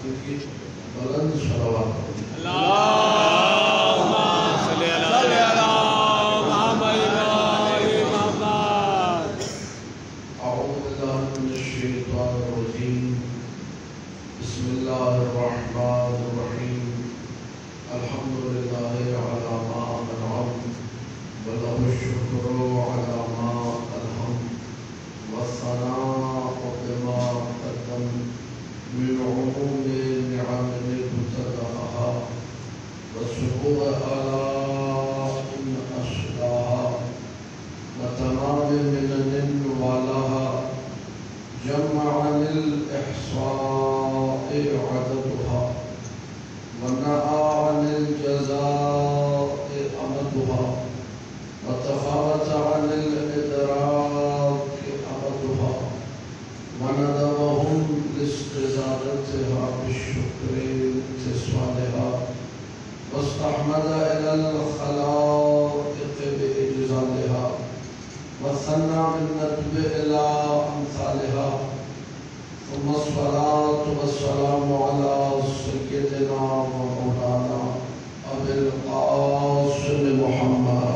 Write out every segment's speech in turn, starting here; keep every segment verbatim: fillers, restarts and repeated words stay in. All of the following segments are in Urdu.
کی بلند صلوات اللہم صلی علی محمد وآل محمد. اعوذ باللہ من الشیطان الرجیم. بسم اللہ الرحمن الرحیم. الحمدللہ علی ما انعم وله الشکر علی ما الہم والثناء بما قدم من عموم نعم ابتدأها والشكر آلاء أشلاها وتمام منن ولها جمع للإحصاء عددها ونأى عن الجزاء أمدها وتفاوت عن الإدراك أمدها وندبهم لاستزادتها بالشكر امتثالها واستحمد إلى الخلائق بإجزالها وثنى بالندب إلى أمثالها ثم الصلاة والسلام على سيدنا ومولانا أبي القاسم محمد.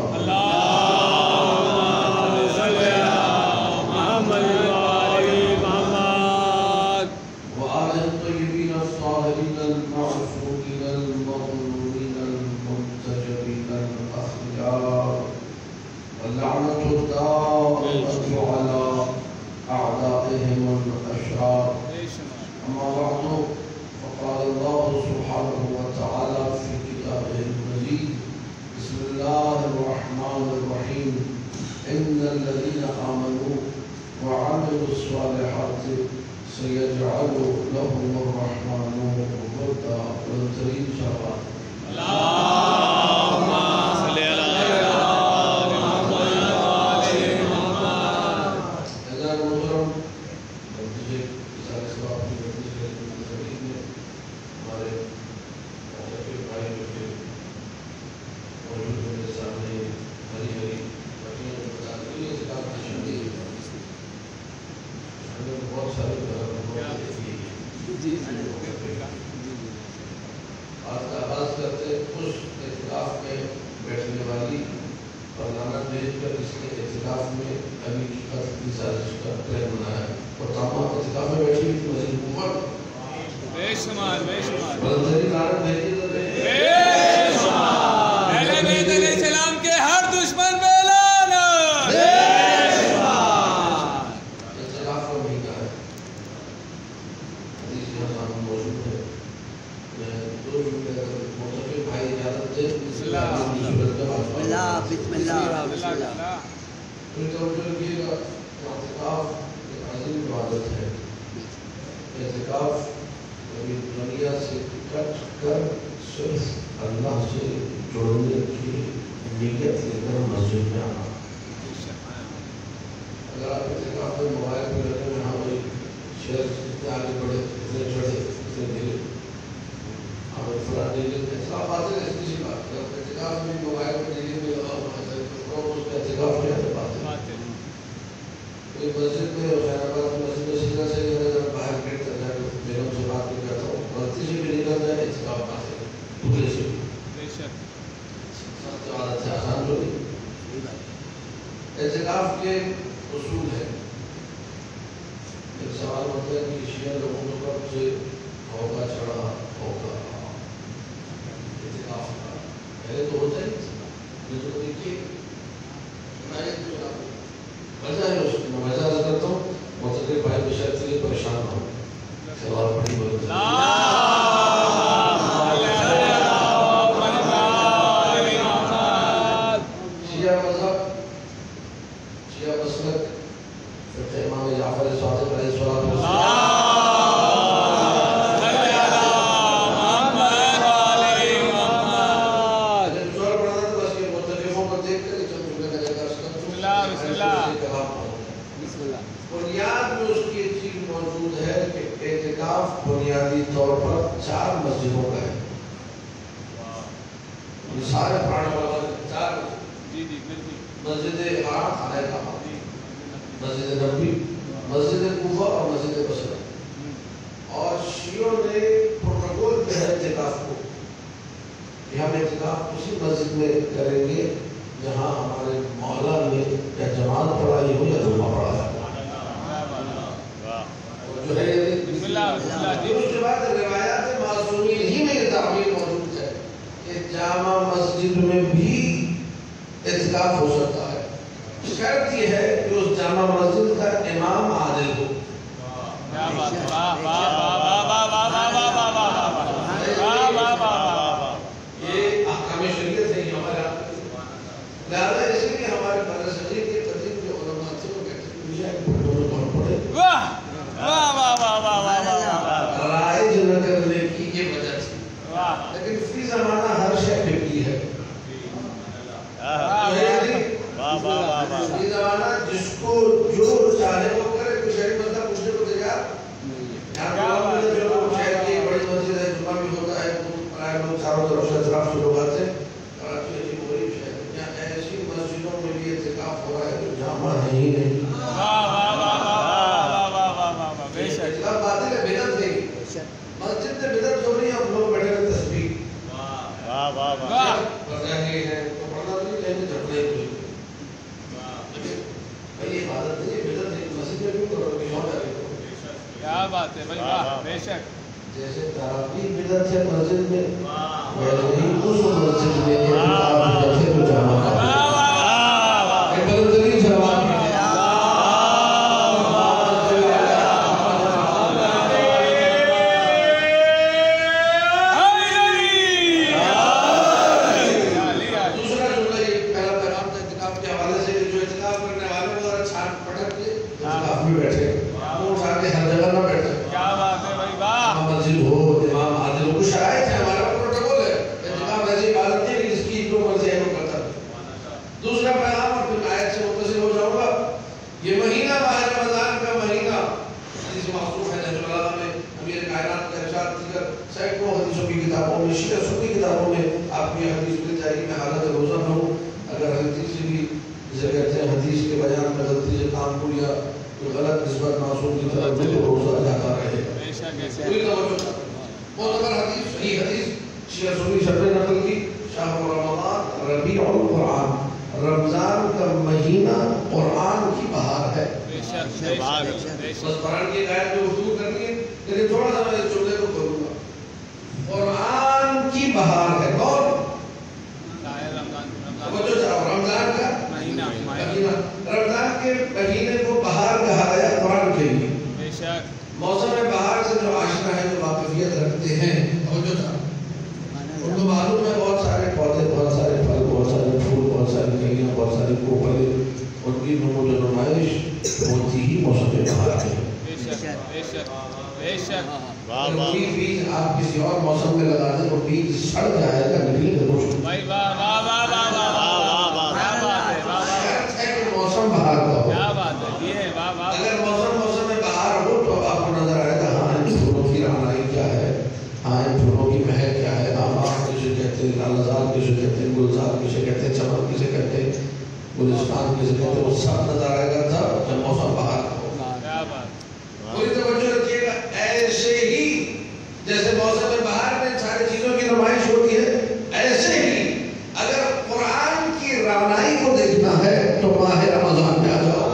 اللهم صل على محمد وآل محمد وآل الطيبين الطاهرين المعصومين المغفورين المنتجبين الأخيار واللعنة الدائمة على أعدائهم الأشرار. أما بعد فقال الله سبحانه وتعالى في كتابه المجيد بسم الله الرحمن الرحيم إن الذين آمنوا وعملوا الصالحات سيجعل لهم الرحمن ودا. والترين شرعا اللهم صل على محمد وآل محمد. إذا محترم مجھے سارے سواب کی بندش کے مذہبین میں ہمارے مذہبی بھائی جو کہ موجود ہیں میرے سامنے ہری ہری بچیاں جو بتا دی یہ کتاب کی شادی ہے. ہم نے بہت سارے بہت دیکھی ہے. آج کا آغاز کرتے خوش اعتکاف میں بیٹھنے والی اور لانا بھیج کر اس کے اعتکاف میں ابھی کی قتل کی سازش کا پلان بنایا اور تمام اعتکاف میں بیٹھی ہوئی مسجد عمر بے شمار بے شمار بلندری لعنت بھیجی تو بے شمار اہل بیت علیہ السلام کے ہر دشمن پہ لعنت. بے شمار اعتکاف کا مہینہ ہے. حدیث یہاں سامنے موجود ہے. میں دو جملے اگر متفق بھائی اجازت دے بسم اللہ بسم اللہ بسم اللہ بسم اللہ. ان توجہ رکھیے گا اعتکاف ایک عظیم عبادت ہے. اعتکاف کبھی دنیا سے کٹ کر صرف اللہ سے جڑنے کی نیت لے کر مسجد میں آنا. اگر آپ اعتکاف میں موبائل پہ رہتے ہیں ہاں بھائی شہر اتنے آگے بڑھے اتنے چڑھے اتنے گرے ہاں بھائی فلاں ڈیلے اعتکاف آتے ہیں اس کی بات ہے. اعتکاف میں موبائل پہ ڈیلے میں لگا ہوا ہے تو اس کا اعتکاف میں آتے بات ہے. کوئی مسجد میں خیر آباد میں مسجد میں سیدھا سے اگر باہر گیٹ تک جا کے بیگم سے بات بھی کرتا ہوں غلطی سے بھی نکل جائے اعتکاف نہ سے بھولے سے بھی بے شک سب سے عادت سے آسان جو نہیں. اعتکاف کے اصول ہیں. ایک سوال ہوتا ہے کہ شیعہ لوگوں کو کب سے ہوگا چڑھا ہوگا اعتکاف کا پہلے تو ہوتا ہی یہ تو دیکھیے وجہ ہے اس کی میں وجہ عرض کرتا ہوں متقی بھائی بشر کے لیے پریشان ہو سوال بڑی بڑی شیعہ مذہب شیعہ مسلک فقہ امام جعفر صادق علیہ الصلوۃ والسلام بنیاد میں اس کی ایک چیز موجود ہے کہ اعتکاف بنیادی طور پر چار مسجدوں کا ہے. یہ سارے پرانے والا چار مسجد حرام خانہ کعبہ مسجد نبوی مسجد کوفہ اور مسجد بصرہ. اور شیعوں نے اعتکاف کو کہ ہم اعتکاف اسی مسجد میں کریں گے جہاں ہمارے مولا نے یا جماعت پڑھائی ہو یا جمعہ پڑھایا جو ہے بسم اللہ بسم اللہ جی اس کے بعد روایات معصومین ہی میں یہ تعبیر موجود ہے کہ جامع مسجد میں بھی اعتکاف ہو سکتا ہے، شرط یہ ہے کہ اس جامع مسجد کا امام عادل ہو۔ کیا بات ہے، واہ واہ واہ واہ واہ واہ واہ واہ واہ واہ واہ واہ واہ، یہ احکام شریعت ہے یہ ہمارے آپ لہذا اس لیے ہمارے بر صغیر کے قدیم کے علماء سے وہ کہتے ہیں مجھے ایک پڑھنے پڑھ پڑھے واہ واہ واہ واہ واہ واہ، رائج نہ کرنے کی یہ وجہ تھی، واہ لیکن فی زمانہ ہر شے فقہی ہے۔ فی زمانہ جس کو جو چاہے وہ کرے، کوئی شہری مسئلہ پوچھنے کو تیار یہاں پر جو لوگ شہر کی بڑی مسجد ہے جمعہ بھی ہوتا ہے، پرائے لوگ چاروں طرف سے اطراف سے لوگ آتے ہیں، کراچی عجیب غریب شہر ہے یہاں ایسی مسجدوں میں بھی اعتکاف ہو رہا ہے جو جامع ہے ہی نہیں۔ واہ واہ واہ واہ واہ واہ واہ واہ، بے شک اعتکاف باطل ہے، بدعت ہے، مسجد میں بدعت ہو رہی ہے، ہم لوگ بیٹھے ہوئے تسبیح واہ واہ واہ، پڑھنا یہ ہے تو پڑھنا نہیں چاہیے جھپڑے کوئی بھائی یہ عبادت نہیں ہے، بدعت ہے، مسجد میں بھی کرو کہیں اور جا کے کرو۔ کیا بات ہے بھائی، واہ بے شک، جیسے تراویح بدعت ہے مسجد میں، ویسے ہی اس مسجد میں اعتکاف بدعت ہے تو جامع ہے۔ واہ واہ واہ، ایک بلندی جواب رمضان کا مہینہ قرآن کی بہار ہے۔ بس قرآن کی آیت میں اردو کرنی ہے لیکن تھوڑا سا میں اس جملے کو کروں گا، قرآن کی بہار ہے کون؟ رمضان کا مہینہ، رمضان کے مہینے کو بہار کہا گیا قرآن کے لیے۔ موسم بہار سے جو آشنا ہے، جو واقفیت رکھتے ہیں، توجہ تھا ان کو معلوم ہے بہت سارے پودے، بہت سارے پھل، بہت سارے پھول، بہت ساری کلیاں، بہت ساری کوپلیں، ان کی نمو و نمائش ہوتی ہی موسم بہار ہے۔ کوئی بیج آپ کسی اور موسم میں لگا دیں وہ بیج سڑ جائے گا، نکلے گا روشن۔ شرط ہے کہ موسم بہار کا ہو۔ اگر موسم موسم میں بہار ہو تو آپ کو نظر آئے گا ہاں ان پھولوں کی رعنائی کیا ہے، ہاں ان پھولوں کی مہک کیا ہے، آمار کسے کہتے ہیں، لالزار کسے کہتے ہیں، گلزار کسے کہتے ہیں، چمن کسے کہتے ہیں، گلستان کسے کہتے ہیں، وہ سب نظر آئے گا تب جب موسم بہار کا ہو۔ کوئی توجہ رکھیے گا، ایسے ہی جیسے موسم بہار میں ساری چیزوں کی نمائش ہوتی ہے، ایسے ہی اگر قرآن کی رعنائی کو دیکھنا ہے تو ماہ رمضان میں آ جاؤ۔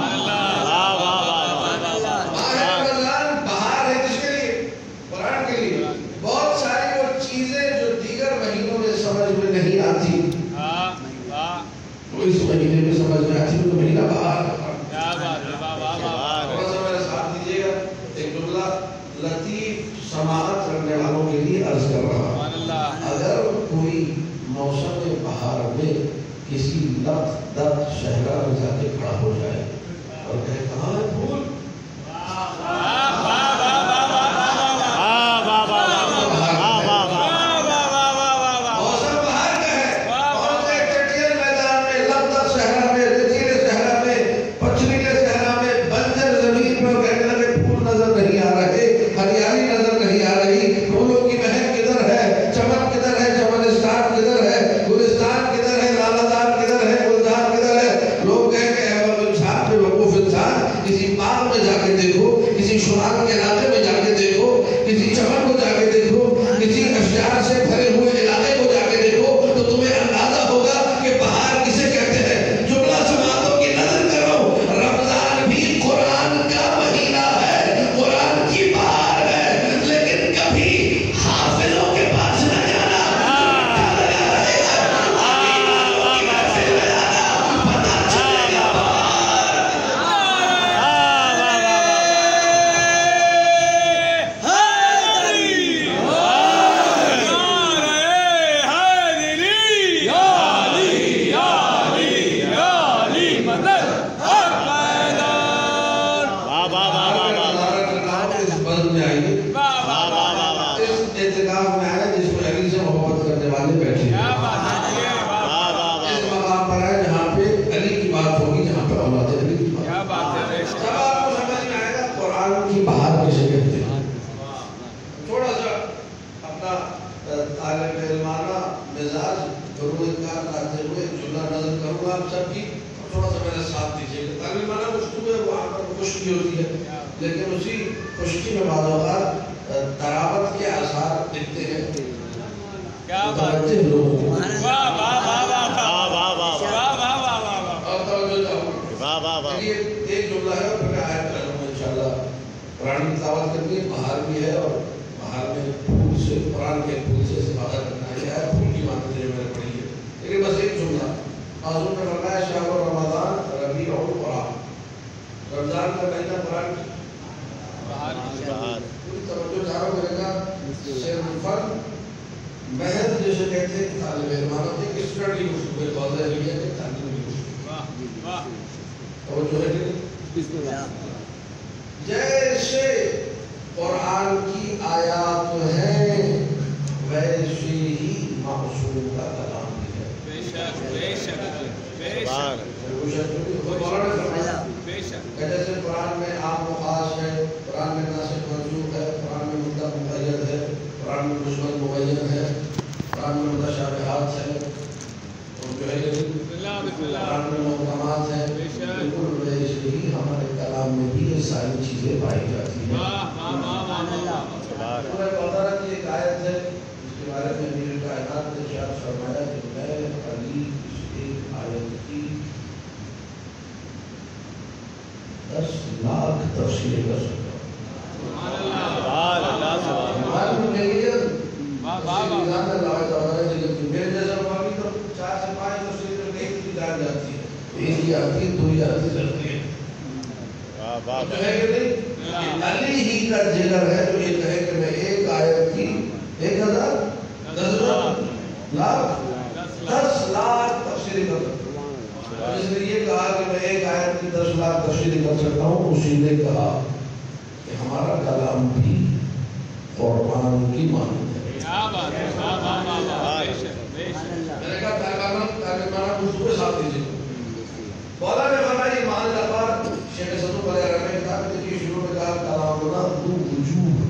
اس مہینے میں سمجھ میں آتی ہے تو مہینہ بہار ہے۔ تھوڑا سا میرے ساتھ دیجیے گا، ایک جملہ لطیف سماعت کرنے والوں کے لیے عرض کر رہا ہوں۔ اگر کوئی موسم بہار میں کسی لخت دخت شہرہ میں جا کے کھڑا ہو جائے اور کہے کہاں ہے پھول، کسی خشکی میں بعض اوقات تراوت کے آثار دکھتے ہیں کیا بات متوجہ لوگوں کو واہ واہ واہ واہ واہ واہ واہ واہ واہ واہ واہ واہ اور توجہ چاہوں واہ واہ واہ یہ ایک جملہ ہے اور پھر میں آیت کروں گا انشاءاللہ قرآن کی تلاوت کرنی ہے بہار بھی ہے اور بہار میں پھول سے قرآن کے پھول سے استفادہ کرنا ہے یہ ہے پھول کی مانتے جو میں نے پڑھی ہے لیکن بس ایک جملہ معصوم نے فرمایا شہر رمضان ربیع القرآن رمضان کا مہینہ قرآن کی بہار پوری توجہ چاہوں میں نے کہا صرفاً محض جیسے کہتے ہیں کہ طالب علمانہ تھے کہ اسٹڈی گفتگو توضیح لیا کہ تعلیم کی گفتگو واہ واہ توجہ ہے کہ بسم اللہ جیسے قرآن کی آیات ہیں ویسے ہی معصوم کا کلام بھی ہے بے شک بے شک بے بہار شک بے شک جیسے قرآن میں عام و خاص ہے قرآن میں ناسخ منسوخ ہے قرآن میں مطلق مقید ہے قرآن میں مجمل مبین ہے قرآن میں متشابہات ہے اور جو ہے بسم اللہ بسم اللہ قرآن میں محکمات ہیں بالکل ویسے ہی ہمارے کلام میں بھی یہ ساری چیزیں پائی جاتی ہیں واہ واہ واہ واہ واہ سورہ بقرہ کی ایک آیت ہے جس کے بارے میں امیر کائنات نے ارشاد فرمایا کہ میں علی اس ایک آیت کی دس لاکھ تفسیر کر سکتا ہوں سبحان اللہ سبحان اللہ سبحان اللہ معلوم نہیں ہے واہ واہ واہ نظام اللہ تعالیٰ نے لیکن میرے جیسا مقامی تو چار سے پانچ تفسیر میں ایک بھی جان جاتی ہے ایک ہی آتی ہے دو ہی آتی چلتی ہے واہ واہ جو ہے کہ نہیں علی ہی کا جگر ہے جو یہ کہے کہ میں ایک آیت کی ایک ہزار دس لاکھ دس لاکھ تفسیر کر سکتا ہوں جس نے یہ کہا کہ میں ایک آیت کی دس لاکھ تفسیر کر سکتا ہوں اسی نے کہا کہ ہمارا کلام بھی قرآن کی مانند ہے کیا بات ہے واہ واہ واہ واہ بے شک بے شک میں نے کہا طالبانہ طالبانہ گفتگو کے ساتھ دیجیے مولا نے فرمایا یہ مان لفار شیخ صدوق علیہ رحمہ کتاب میں دیکھیے شروع میں کہا کلامنا ذو وجوہ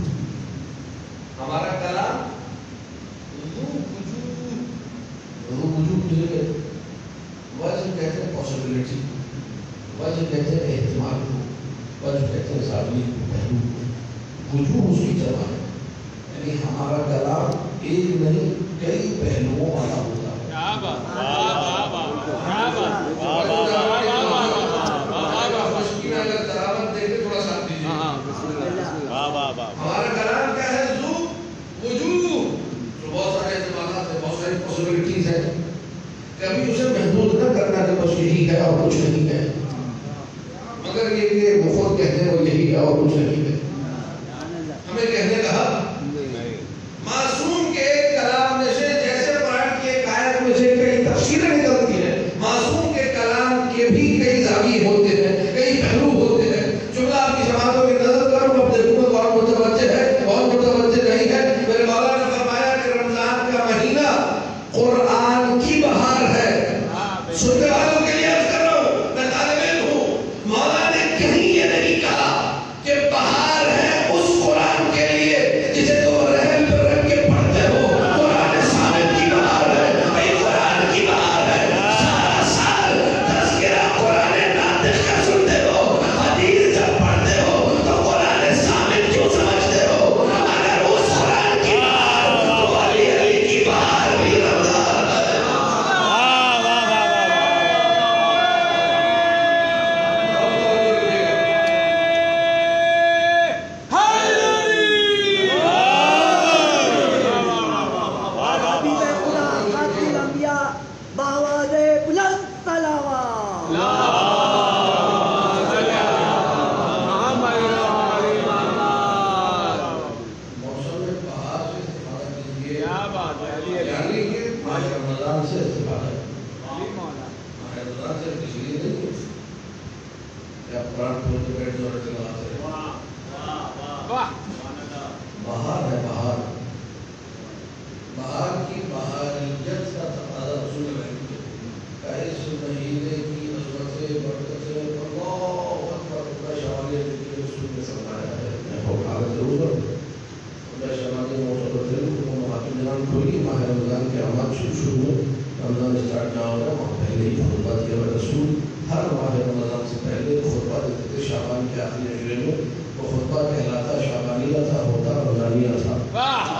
ہمارا کلام ذو وجوہ ذو وجوہ کہتے ہیں وجہ کہتے ہیں پاسبلٹی وجہ کہتے ہیں احتمال کو وجہ کہتے ہیں زاویے کو پہلو کو وجوہ اس کی جمع ہے یعنی ہمارا کلام ایک نہیں کئی پہلوؤں والا ہوتا ہے کیا بات واہ واہ واہ کیا بات واہ واہ واہ واہ واہ واہ واہ خشکی میں اگر تلاوت دیکھیں تھوڑا ساتھ دیجیے ہاں بسم اللہ واہ واہ واہ ہمارا کلام کیا ہے ذو وجوہ جو بہت سارے احتمالات ہیں بہت ساری پاسبلٹیز ہیں کبھی اسے محدود نہ کرنا کہ بس یہی ہے اور کچھ نہیں ہے مگر یہ کہ وہ خود کہتے ہیں وہ یہی ہے اور کچھ نہیں ہے ہمیں کہنے کا حق معصوم کے ایک کلام میں سے جیسے قرآن کی ایک آیت میں سے کئی تفسیریں نکلتی ہیں معصوم کے کلام کے بھی کئی زاویے ہوتے ہیں کئی پہلو ہوتے ہیں جملہ آپ کی سماعتوں کی نظر کروں اب دیکھوں گا کون متوجہ ہے کون متوجہ نہیں ہے میرے مولا نے فرمایا کہ رمضان کا مہینہ قرآن کی بہار ہے سننے والوں کے لیے عرض کر رہا ہوں میں طالب علم ہوں مولا نے کہیں یہ نہیں کہا کہ بہار ہے اس قرآن کے لیے جسے تو رحم پر رکھ کے پڑھتے ہو قرآن ثابت کی بہار ہے بھائی قرآن کی بہار ہے سارا سال تذکرہ قرآن ناطق کا سنتے ہو حدیث جب پڑھتے ہو تو قرآن ثابت کیوں سمجھتے ہو اگر اس قرآن کی بہار تو علی علی کی بہار بھی رمضان ہے واہ واہ واہ حبیب خدا خاتم الانبیاء بآواز بلند صلوات موسم میں بہار سے استفادہ کیجیے کیا بات ہے علی علی یعنی کہ ماہ رمضان سے استفادہ علی مولا ماہ رمضان سے اس لیے نہیں کہ آپ قرآن کھول کے بیٹھ جاؤ تلاوت کریں واہ بہار ہے بہار بہار کی بہاریت کا تقاضا رسول اللہ کا اس مہینے کی عظمت برکت سے اللہ اکبر کا شوالیہ کے رسول نے فرمایا ہے میں حالت ضرور اللہ شما کے موسم ضرور کو مہاتم جنان کھولی ماہ رمضان کے اعمال شروع شروع میں رمضان اسٹارٹ نہ ہوگا وہاں پہلے ہی خطبہ دیا ہوا رسول ہر ماہ رمضان سے پہلے خطبہ دیتے تھے شعبان کے آخری عشرے میں وہ خطبہ کہلاتا شعبانیہ تھا، ہوتا رمضانیہ تھا۔ واہ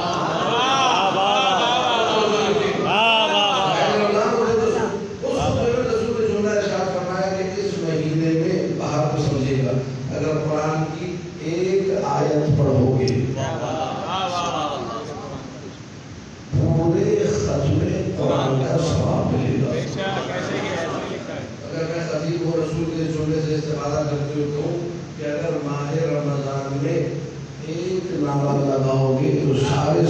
اگر قرآن کی ایک آیت پڑھو گے پورے ختم قرآن کا ثواب ملے گا۔ اگر میں خطیب و رسول کے جملے سے استفادہ کرتے ہوئے کہوں کہ اگر ماہ رمضان میں ایک نعرہ لگاؤ گے تو سارے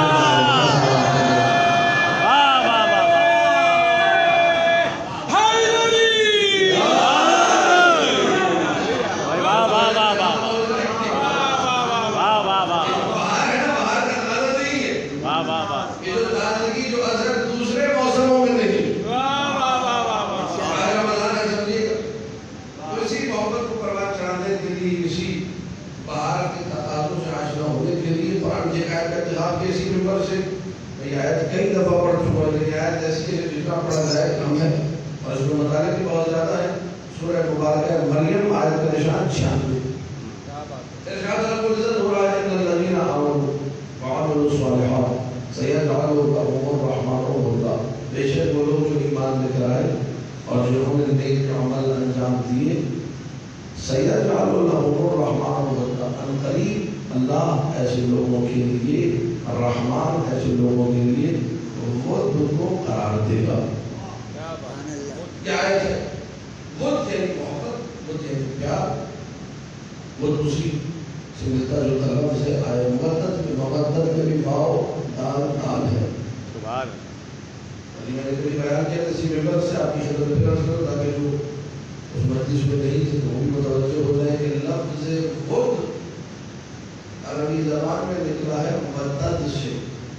کئی دفعہ پڑھ چکا ہے، لیکن آیت ایسی ہے جتنا پڑھا جائے کم ہے اور اس کو مطالعے بھی بہت زیادہ ہے۔ سورہ مبارکہ مریم آیت کا نشان چھیانوے۔ ارشاد رب العزت ہو رہا ہے ان الذین آمنوا وعملوا الصالحات سیجعل لهم الرحمن ودا، بے شک وہ لوگ جو ایمان لے کر آئے اور جنہوں نے نیک عمل انجام دیے، سیجعل لهم الرحمن ودا، ان قریب اللہ ایسے لوگوں کے لیے، الرحمن ایسے لوگوں کے لیے ود کو قرار دے گا۔ کیا ہے ود؟ یعنی محبت، ود یعنی پیار، ود اسی سے ملتا جو لفظ ہے آئے مودت میں، مودت میں بھی واو دال دال ہے۔ سبحان اللہ۔ میں نے کبھی بیان کیا اسی ممبر سے آپ کی خدمت میں عرض کروں تاکہ جو اس مجلس میں نہیں تھے تو وہ بھی متوجہ ہو جائیں کہ لفظ ود عربی زبان میں نکلا ہے ودد سے۔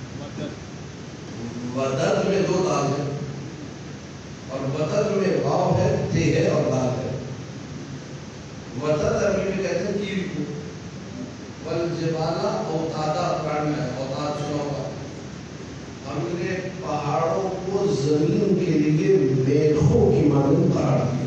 ودد میں دو دال ہے اور ودد میں واو ہے، تے ہے اور دال ہے۔ ودد عربی میں کہتے ہیں کیل کو، والجبال اوتادا قرآن میں ہے، اوتاد سنا ہوگا۔ ہم نے پہاڑوں کو زمین کے لیے میخوں کی مانند قرار دیا،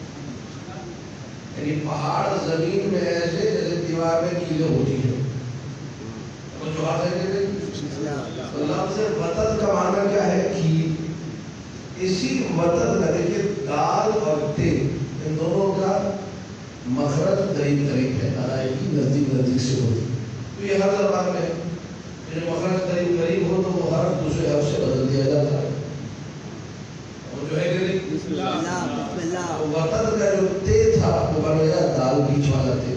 یعنی پہاڑ زمین میں ایسے جیسے دیوار میں کیلیں ہوتی ہیں۔ جو بات ہے کہ لفظ وطن کا معنی کیا ہے؟ کیل۔ اسی وطن کا دیکھیے دال اور تے ان دونوں کا مخرج قریب قریب ہے، ادائیگی نزدیک نزدیک سے ہوتی ہے۔ تو یہ ہر زبان میں ہے، جو مخرج قریب قریب ہو تو وہ ہر دوسرے حرف سے بدل دیا جاتا ہے۔ اور جو ہے کہ وطن کا جو تے تھا وہ بن گیا دال بیچ والا تے۔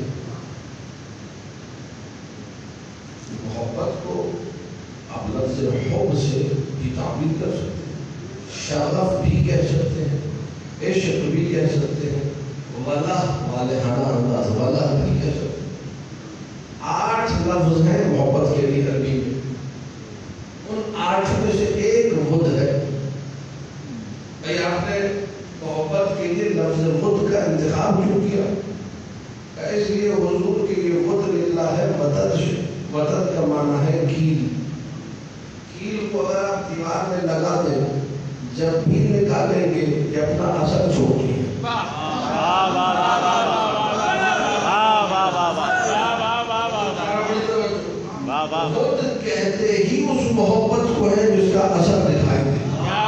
محبت کو آپ لفظ حب سے بھی تعبیر کر سکتے ہیں، شغف بھی کہہ سکتے ہیں، عشق بھی کہہ سکتے ہیں، ولا والہانہ انداز والا بھی کہہ سکتے ہیں۔ آٹھ لفظ ہیں محبت کے لیے عربی میں، ان آٹھ میں سے ایک ود ہے۔ بھئی آپ نے محبت کے لیے لفظ ود کا انتخاب کیوں کیا؟ اس لیے حضور کے لیے ود للہ ہے مدد سے۔ مدد کا معنی ہے کیل۔ کیل کو اگر آپ دیوار میں لگا دیں، جب بھی نکالیں گے یہ اپنا اثر چھوڑتی ہے۔ ود کہتے ہی اس محبت کو ہے جس کا اثر دکھائی دے۔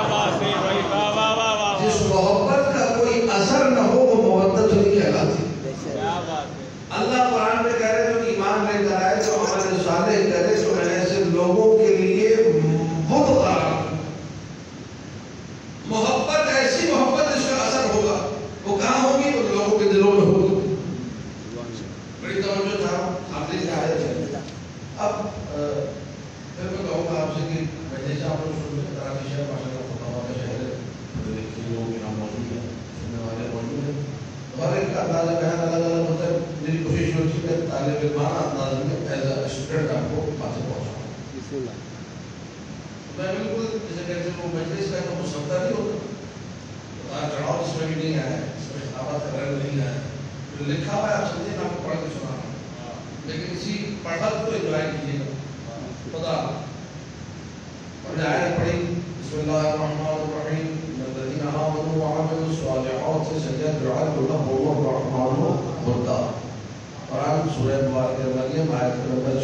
جس محبت کا کوئی اثر نہ ہو وہ محبت نہیں کہلاتی۔ اللہ قرآن میں کہہ رہے جو ایمان لے کر آئے، جو عمل صالح کرے، تو میں ایسے لوگوں کے لیے ود قرار دوں۔ محبت ایسی محبت جس کا اثر ہوگا، وہ کہاں ہوگی؟ وہ لوگوں کے دلوں میں ہوگی۔ بڑی توجہ تھا حافظ کی آیت ہے۔ اب پھر میں کہوں گا آپ سے کہ پہلے سے آپ لوگ سن رہے کراچی شہر ماشاء اللہ فتح کا شہر ہے، پڑھے لکھے لوگ یہاں موجود ہیں، سننے والے موجود ہیں۔ ہر ایک کا اندازہ بیان الگ الگ ہوتا ہے۔ میری کوشش ہوتی ہے کہ طالب علمانہ انداز میں ایز اے اسٹوڈنٹ آپ کو باتیں پہنچاؤں۔ میں بالکل جیسے کہتے ہیں وہ مجلس کا تو مسودہ نہیں ہوتا، اتار چڑھاؤ اس میں بھی نہیں آیا ہے، اس میں خطابات کا رنگ نہیں آیا ہے، جو لکھا ہوا ہے آپ سمجھیں میں آپ کو پڑھ کے سنا رہا ہوں، لیکن اسی پڑھا کو انجوائے کیجیے گا۔ خدا ہم نے آیت پڑھی، بسم اللہ الرحمن الرحیم، الذین آمنوا وعملوا الصالحات سیجعل لهم الرحمن ودا۔ قرآن سورہ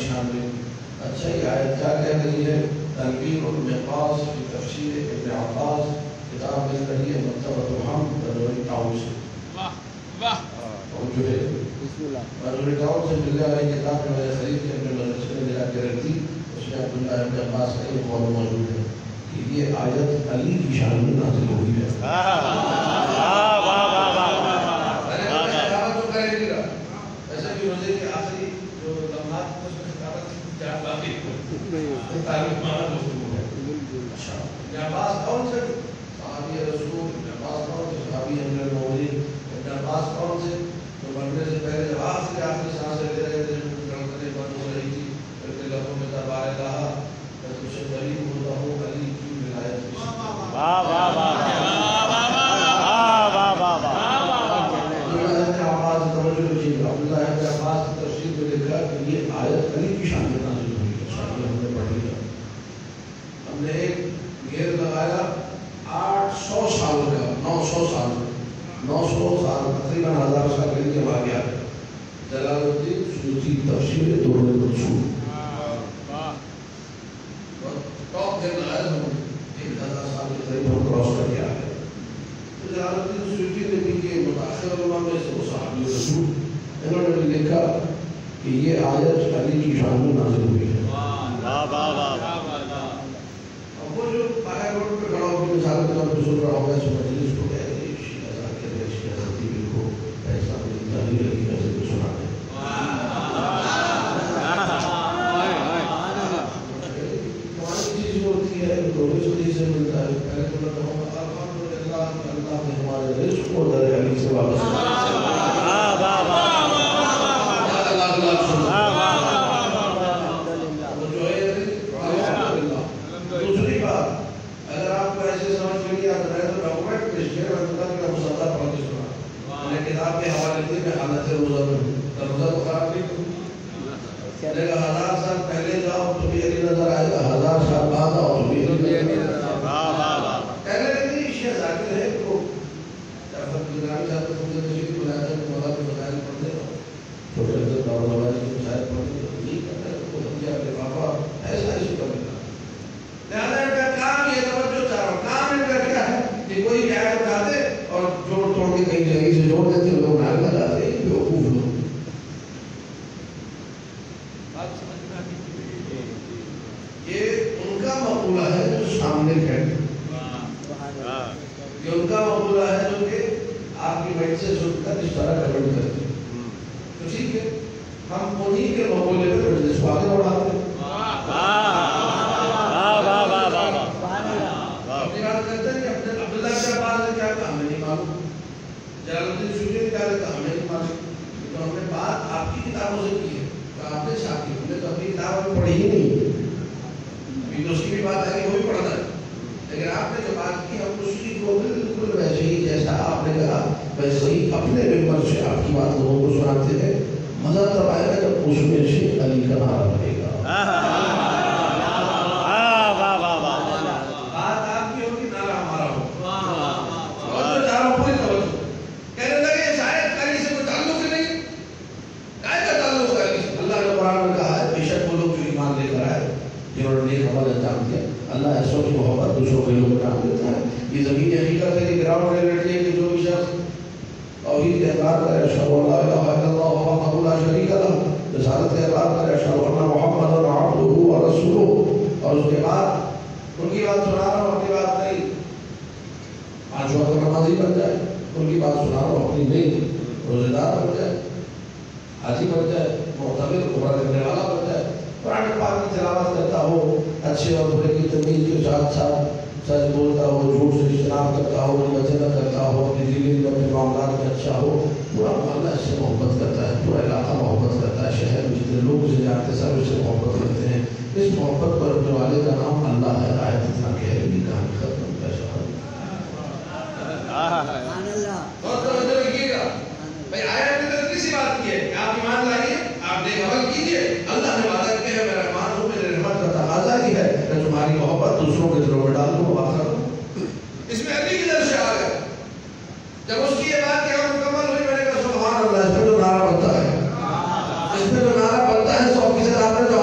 شان میں اچھا یہ آیت کیا کہہ رہی ہے؟ تنویر المقاص کی تفسیر ابن عباس کتاب مل رہی ہے مکتبۃ الحمد بنوری ٹاؤن سے واہ واہ اور جو ہے بنوری ٹاؤن سے مل رہا ہے کتاب میں نے خرید کے اپنے مدرسے میں جا کے رکھ دی. اس میں عبداللہ ابن عباس کا ایک قول موجود ہے کہ یہ آیت علی کی شان میں نازل ہوئی ہے. عباس کون سے صحابی رسول عباس کون سے صحابی امیر المؤمنین عباس کون سے جو مرنے سے پہلے جب آخری آخری سانسیں لے رہے تھے گردنیں بند ہو رہی تھی پھر کے لبوں میں دربار کہا میں تجھ سے غریب ہوتا ہوں علی کی ولایت کی. واہ واہ واہ واہ واہ واہ. عبداللہ ابن عباس کی تفسیر میں لکھا کہ یہ آیت علی کی شان میں نازل ہوئی ہے. شان ہم نے پڑھ لیا. ہم نے ایک گیر لگایا آٹھ سو سال کا نو سو سال نو سو سال تقریباً ہزار سال پہلے جب آ گیا جلال الدین سیوطی تفسیر دور منصور ٹاپ گیر لگایا ہم ایک ہزار سال کے قریب ہم کراس کر کے آ گئے. تو جلال الدین سیوطی نے بھی کہ متاثر علماء میں سے وہ صحابی رسول انہوں نے بھی لکھا کہ یہ آیت علی کی شان میں نازل ہوئی ہے. واہ واہ واہ. وہ جو باہر روڈ پہ کھڑا ہو کے مثال کے طور پہ سن رہا ہوگا اس مجلس کو کہہ رہے شیعہ ذاکر ہے شیعہ خطیب کو ایسا ملتا ہی رہی ایسے تو سنا دیں. ہماری چیز ہوتی ہے لوگوں سے سے ملتا ہے پہلے تو میں کہوں گا الحمدللہ اللہ نے ہمارے رزق کو در علی سے واپس کتاب کے حوالے سے میں حالت سے روزہ میں روزہ تو خراب نہیں کروں لیکن ہزار سال پہلے جاؤ تو بھی علی نظر آئے گا ہزار سال بعد آؤ تو بھی علی نظر آئے گا. پہلے نہیں شیعہ ذاکر ہے تو جعفر گلگانی صاحب کو مجھے تشریف بلایا تھا کہ مولا کے مسائل پڑھ دے چھوٹے حضرت بابا بابا جی کے مسائل پڑھ دے نہیں کرتا ہے تو سمجھا کہ بابا ایسا ہی شکر ملا. لہٰذا ان کا کام یہ توجہ چاہو کام ان کا کیا ہے کہ کوئی بھی آیت اٹھا دے اور جوڑ توڑ کے کئی جگہ سے جوڑ دیتے لوگ نال لگاتے ہیں بیوقوف لوگ. یہ ان کا مقولہ ہے جو سامنے کھڑے یہ ان کا مقولہ ہے جو کہ آپ کی بیٹھ سے سن کر اس طرح کمنٹ کرتے ہیں. تو ٹھیک ہے ہم انہیں کے مقولے پہ بڑے سوالے اڑاتے ہیں. اپنی بات کرتے ہیں کہ عبداللہ ابن عباس نے کیا کہا ہمیں نہیں معلوم. جلال الدین سیوطی نے کیا کہا ہمیں نہیں معلوم. تو ہم نے بات آپ کی کتابوں سے کی ہے تو آپ نے ساتھ کی ہم نے تو اپنی کتاب میں پڑھی ہی نہیں. ابھی تو اس کی بھی بات ہے کہ وہ بھی پڑھنا ہے لیکن آپ نے جو بات کی ہم اسی کو بالکل ویسے ہی جیسا آپ نے کہا ویسے ہی اپنے ممبر سے آپ کی بات لوگوں کو سناتے ہیں. مزہ تب آئے گا جب اس میں سے علی کا نعرہ بنے گا. بات آپ کی ہوگی نعرہ ہمارا ہوگا. اور جو چاروں پوری توجہ کہنے لگے شاید علی سے کوئی تعلق ہی نہیں. کائے کا تعلق ہے علی سے؟ اللہ نے قرآن میں کہا ہے بے شک وہ لوگ جو ایمان لے کر آئے جنہوں نے نیک عمل انجام دیا اللہ ایسوں کی محبت دوسروں کے لوگ انعام دیتا ہے. یہ زمین حقیقت ہے کہ گراؤنڈ ریئلٹی ہے کہ جو بھی شخص توحید کا اقرار کرے اشہد ان لا الہ الا اللہ وحدہ لا شریک لہ رسالت کا اقرار کرے اشہد ان محمدا عبدہ ورسولہ اور اس کے بعد ان کی بات سنا رہا ہوں اپنی بات نہیں پانچ وقت نمازی بن جائے ان کی بات سنا رہا ہوں اپنی نہیں روزے دار بن جائے حاجی بن جائے معتمر عمرہ کرنے والا بن جائے قرآن پاک کی تلاوت کرتا ہو اچھے اور برے کی تمیز کے ساتھ ساتھ سچ بولتا ہو جھوٹ سے اجتناب کرتا ہو وجہ کرتا ہو اپنی زندگی میں اپنے معاملات میں اچھا ہو پورا محلہ اس سے محبت کرتا ہے پورا علاقہ محبت کرتا ہے شہر میں جتنے لوگ اسے جانتے سب اس سے محبت کرتے ہیں. اس محبت کرنے والے کا نام اللہ ہے. آیت اتنا گہری کہانی ختم پیسہ بہت توجہ رکھیے گا بھائی. آیت میں تو کسی بات کی ہے کہ آپ ایمان لائیے آپ نیک عمل کیجیے. اللہ نے وعدہ کیا ہے میں رحمان ہوں میرے رحمت کا تقاضا ہی ہے کہ تمہاری محبت دوسروں کے دلوں میں ڈال دوں واقع دوں. اس میں علی کی طرف سے آ گیا جب اس کی یہ بات کیا مکمل ہوئی میں نے کہا سبحان اللہ اس میں تو نعرہ بنتا ہے اس میں تو نعرہ بنتا ہے سو فیصد آپ نے جو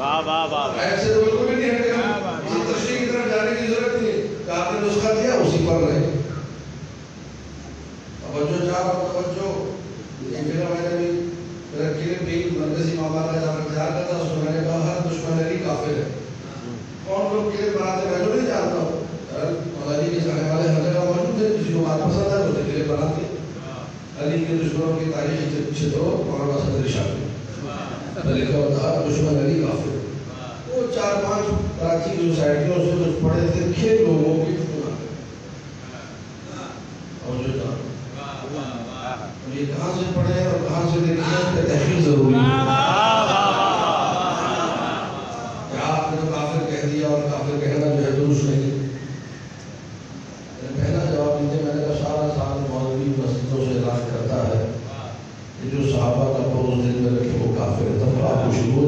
واہ واہ واہ ایسے تو بالکل بھی نہیں ہٹے ہم کسی تشریح کی طرف جانے کی ضرورت نہیں ہے کہ آپ نے نسخہ دیا اسی پر رہے توجہ چاہ اور توجہ ایک جگہ میں نے بھی میرا کلپ بھی مرکزی معاملہ کا جہاں انتظار کرتا اس میں میں نے کہا ہر دشمن علی کافر ہے کون لوگ کلپ بناتے میں جو نہیں جانتا ہوں علی کے چاہنے والے ہر جگہ موجود ہیں کسی کو بات پسند ہے تو کلپ بناتے علی کے دشمنوں کی تاریخی چھتروں مولانا صدر شاہ لکھا ہوتا ہے دشمن علی کافر وہ چار پانچ کراچی کی سوسائٹیوں سے کچھ پڑھے تھے کھیل لوگوں کی اور جو تھا یہ کہاں سے پڑھے ہیں اور کہاں سے دیکھیں اس پہ تحقیق ضروری ہے کہ آپ نے تو کافر کہہ دیا اور کافر کہنا جو ہے درست نہیں پہلا جواب دیتے میں نے کہا سارا سال مولوی مسجدوں سے اعلان کرتا ہے کہ جو صحابہ کا بروز دل میں رکھے وہ کافر ہے تب آپ کو شروع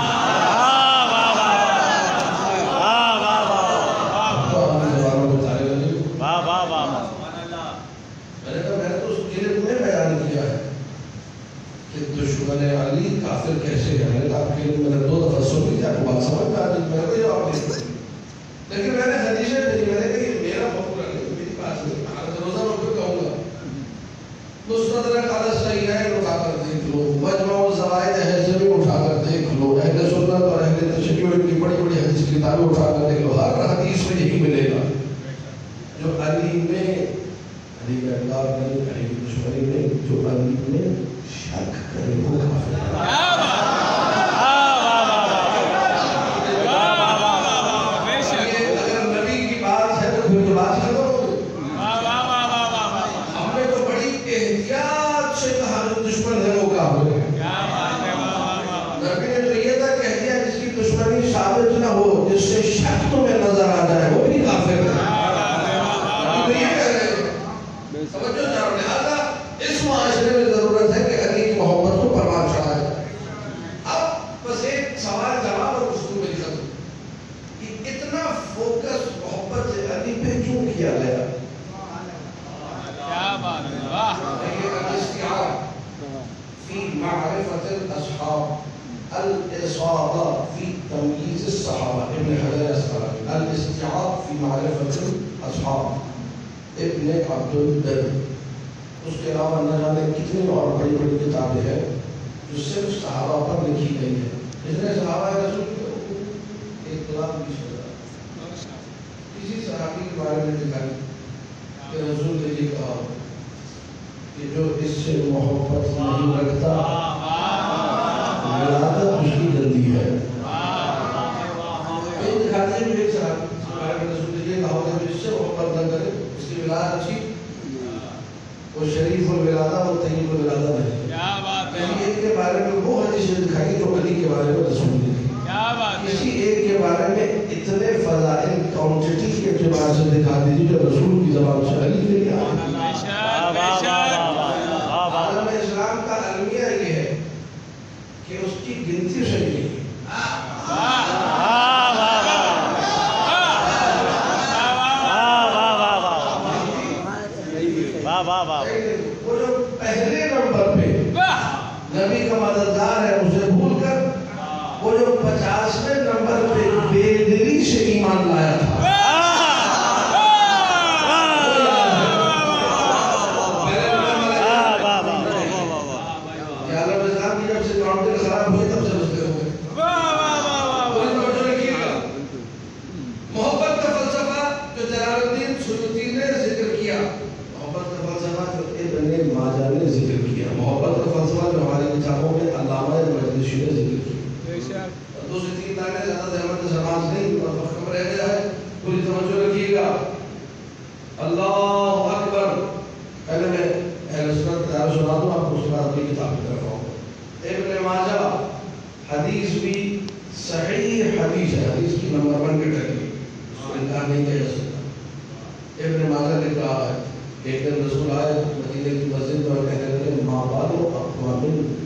دشمن علی کافر کیسے ہے میں نے کہا کہ میں نے دو دفعہ سن لی آپ کو بات سمجھ میں آتی میں نے جواب دیا لیکن میں نے حدیثیں بھیجی میں نے کہا کہ میرا مقبول ہے میری بات نہیں حالت روزہ میں پھر کہوں گا مستدرک علی الصحیحین اٹھا کر دیکھ لو مجمع الزوائد ہے بھی اٹھا کر دیکھ لو اہل سنت اور اہل تشیع کی بڑی بڑی حدیث کی کتابیں اٹھا کر دیکھ لو ہر حدیث میں یہی ملے گا جو علی میں علی کا انکار کرے علی کی دشمنی میں جو علی میں شک کرے وہ کافر ہے اگر نبی کی بات ہے تو پھر تو بات ختم ہو گئی ہم نے تو بڑی احتیاط سے کہا جو دشمن ہے وہ کافر ہے نبی نے تو یہ تک کہہ دیا جس کی دشمنی ثابت نہ ہو جس سے شک تمہیں نظر آ جائے وہ بھی کافر ہے نبی تو یہ کہہ رہے ہیں توجہ چاہو لہذا اس معاشرے میں ضرورت ہے کہ علی کی محبت کو پروان چڑھائے اب بس ایک سوال جواب اور گفتگو میں ختم کہ اتنا فوکس محبت سے علی پہ کیوں کیا گیا کیا بات ہے واہ الاستيعاب في معرفة الأصحاب الإصابة في تمييز الصحابة ابن حجر الأسقلاني الاستيعاب في معرفة الأصحاب ابن عبد البر اس کے علاوہ نہ جانے کتنی اور بڑی بڑی کتابیں ہیں جو صرف صحابہ پر لکھی گئی ہیں اس نے صحابہ رسول کی اختلاف کی شکل کسی صحابی کے بارے میں دکھائی کہ رسول نے یہ کہا کہ جو اس سے محبت نہیں رکھتا ولادت اس کی گندی ہے یہ دکھاتے ہیں ایک صحابی کے بارے میں رسول نے یہ کہا کہ اس سے محبت نہ کرے اس کی ولادت اچھی وہ شریف الولادہ اور طیب الولادہ نہیں کیا بات ہے کسی ایک کے بارے میں وہ حدیثیں دکھائی جو علی کے بارے میں رسول نے دی کیا بات ہے کسی ایک کے بارے میں اتنے فضائل کوانٹٹی کے اعتبار سے دکھا دیجیے جو رسول کی زبان سے علی کے لیے آئی بے شک بے شک عالم اسلام کا المیہ یہ ہے کہ اس کی گنتی صحیح نہیں ہے وہ جو پہلے نمبر پہ نبی کا مددگار ہے اسے بھول کر وہ جو پچاسویں نمبر پہ بے دلی سے ایمان لایا تھا خراب ہوئی تب سے رستے ہو گئے محبت کا فلسفہ جو جلال الدین سیوطی نے ذکر کیا محبت کا فلسفہ جو ابن ماجہ نے ذکر کیا محبت کا فلسفہ جو ہمارے کتابوں میں علامہ مجلسی نے ذکر کیا دو سے تین لائنیں زیادہ زحمت سماج نہیں اور وقت کم رہ گیا ہے پوری توجہ رکھیے گا اللہ اکبر پہلے میں اہل سنت کا سنا دوں آپ کو اس کے بعد اپنی کتاب کی طرف آؤں ابن ماجہ حدیث بھی صحیح حدیث ہے حدیث کی نمبر ون کیٹیگری اس کو انکار نہیں کیا جا سکتا ابن ماجہ نے کہا ہے ایک دن رسول آئے مدینے کی مسجد اور کہنے لگے ما بال اقوام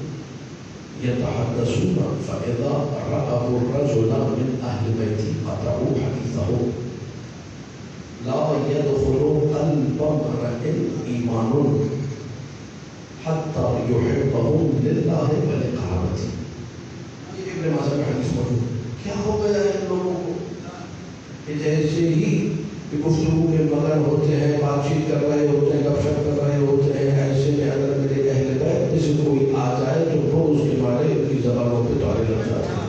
يتحدثون فاذا راوا الرجل من اهل بيتي قطعوا حديثه لا يدخل قلب امرئ ايمان حتى يحبهم لله ولقرابته. یہ ابن ماجہ کا حدیث موجود ہے جیسے ہی گفتگو میں مگن ہوتے ہیں، بات چیت کر رہے ہوتے ہیں، گپ شپ کر رہے ہوتے ہیں، ایسے میں اگر میرے اہل بیت میں سے کوئی آ جائے تو وہ اس کے بارے ان کی زبانوں پہ تارے لگ جاتے ہیں۔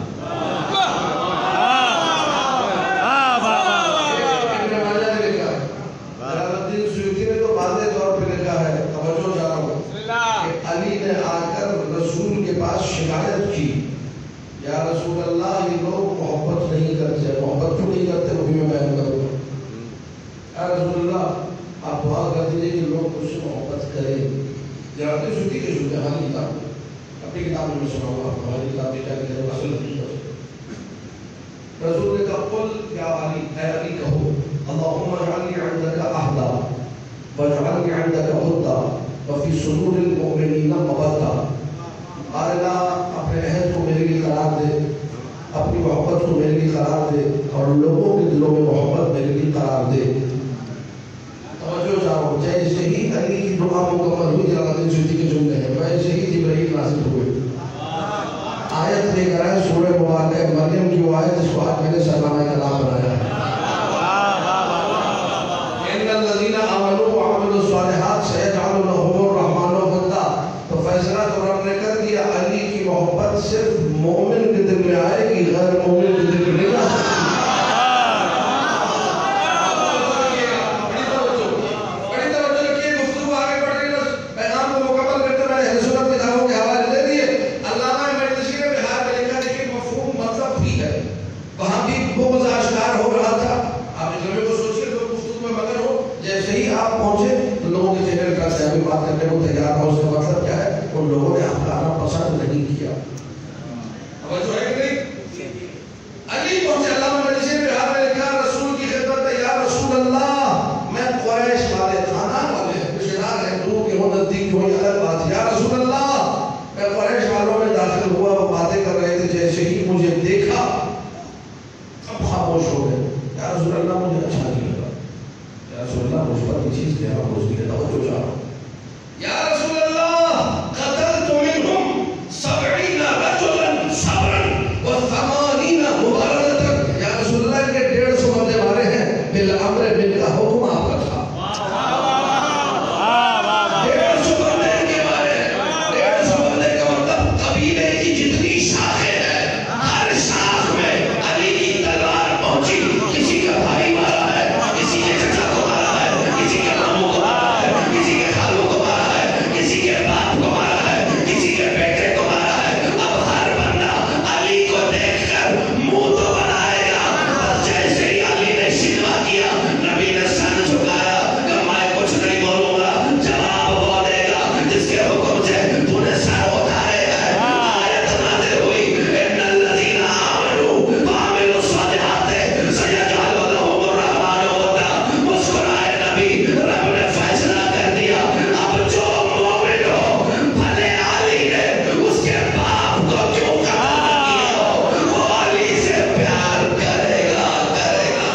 شکایت کی، یا رسول اللہ یہ لوگ محبت نہیں کرتے، محبت کیوں نہیں کرتے وہ بھی میں بیان کروں گا۔ یا رسول اللہ آپ دعا کر دیجیے کہ لوگ مجھ سے محبت کریں۔ جناب نے سنتی کہ سنتے ہماری کتاب میں اپنی کتاب میں سناؤں گا، ہماری کتاب میں کیا کہتے ہیں اصل حقیقت۔ رسول نے کہا قل یا علی، اے علی کہو اللہم اجعلنی عندک احدا واجعلنی عندک عدا وفی صدور المؤمنین مودہ۔ اللہ اپنے عہد کو میرے لیے قرار دے، اپنی محبت کو میرے لیے قرار دے، اور لوگوں کے دلوں میں محبت میرے لیے قرار دے۔ توجہ چاہو، جیسے ہی علی کی دعا مکمل ہوئی، جلال الدین سیوطی کے جملے ہیں، ویسے ہی جبرائیل نازل ہوئے۔ آیت لے کر آئے سورہ مبارکہ مریم کی وہ آیت جس کو آج میں نے سرمایہ کلام بنایا ہے۔ ان الذین آمنوا وعملوا الصالحات سیجعل لهم الرحمن ودا۔ تو فیصلہ تو رب نے کر دیا، علی کی محبت صرف مومن کے دل میں آئے گی، غیر مومن کے دل میں نہیں آ سکتی۔ بڑی توجہ بڑی توجہ رکھیے، گفتگو آگے بڑھ رہی ہے، پیغام کو مکمل کرتے میں نے اہل سنت کتابوں کے حوالے دے دیے۔ علامہ مجلسی نے بہار میں لکھا ہے کہ مفہوم مطلب بھی ہے، وہاں بھی بغض آشکار ہو رہا تھا۔ آپ اس لمحے کو سوچیے تو گفتگو میں مگن ہو، جیسے ہی آپ پہنچے تو لوگوں کے چہرے کا سے بات کرنے کو تیار ہو، اس کا مطلب کیا ہے؟ ان لوگوں نے آپ کا آنا پسند نہیں کیا۔ توجہ ہے کہ نہیں؟ علی پہنچے، علامہ مجلسی نے بہار میں لکھا رسول کی خدمت میں، یا رسول اللہ میں قریش والے خاندان والے ہیں، رشتہ دار ہیں، دور کے ہوں نزدیک کے ہوں، یہ الگ بات ہے۔ یا رسول اللہ میں قریش والوں میں داخل ہوا، وہ باتیں کر رہے تھے، جیسے ہی مجھے دیکھا اب خاموش ہو گئے۔ یا رسول اللہ مجھے اچھا نہیں لگا، یا رسول اللہ مجھ پر یہ چیز کہنا مجھے ہے، توجہ چاہو۔ یا رسول اللہ قتلت منهم سبعین رجلا صبرا وثمانین مبارزة۔ یا رسول اللہ کے ڈیڑھ سو بندے مارے ہیں، بالامر بن کا حکم آپ کا تھا۔ ڈیڑھ سو بندے کے مارے ہیں، ڈیڑھ سو بندے کا مطلب قبیلے کی جتنی شاخیں ہیں، ہر شاخ میں علی کی تلوار پہنچی، کسی کا بھائی مارا ہے، کسی کے چچا کو مارا ہے، کسی کے ماموں کو مارا ہے، کسی کے خالوں کو مارا ہے، کسی کے باپ کو مارا ہے، کسی کے بیٹے کو مارا ہے۔ اب ہر بندہ علی کو دیکھ کر منہ تو بنائے گا، بس جیسے ہی علی نے شکوہ کیا، نبی نے سر جھکایا کہ میں کچھ نہیں بولوں گا، جواب وہ دے گا جس کے حکم سے تو نے سر اٹھائے ہے۔ آیت نازل ہوئی ان الذین آمنوا وعملوا الصالحات سیجعل لهم الرحمن ودا۔ مسکرائے نبی، رب نے فیصلہ کر دیا، اب جو مومن ہو بھلے علی نے اس کے باپ کو کیوں قتل کیا ہو، وہ علی سے پیار کرے گا کرے گا۔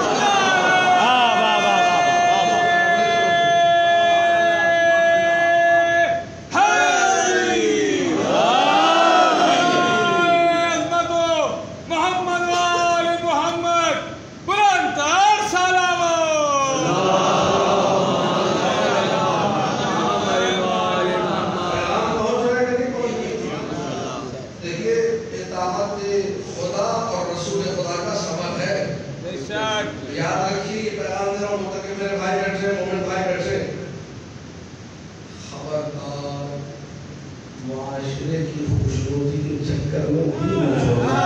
محمد وآل محمد بلندتر سلام۔ پیغام پہنچ رہا ہے کہ نہیں پہنچ رہا؟ دیکھیے اطاعت خدا اور رسول خدا کا سبب ہے۔ بے شک یاد رکھیے یہ پیغام دے رہا ہوں کہ میرے بھائی بیٹھے ہیں، مومن بھائی بیٹھے ہیں، خبردار معاشرے کی خوبصورتی کے چکر میں نہیں مچ ہوگا۔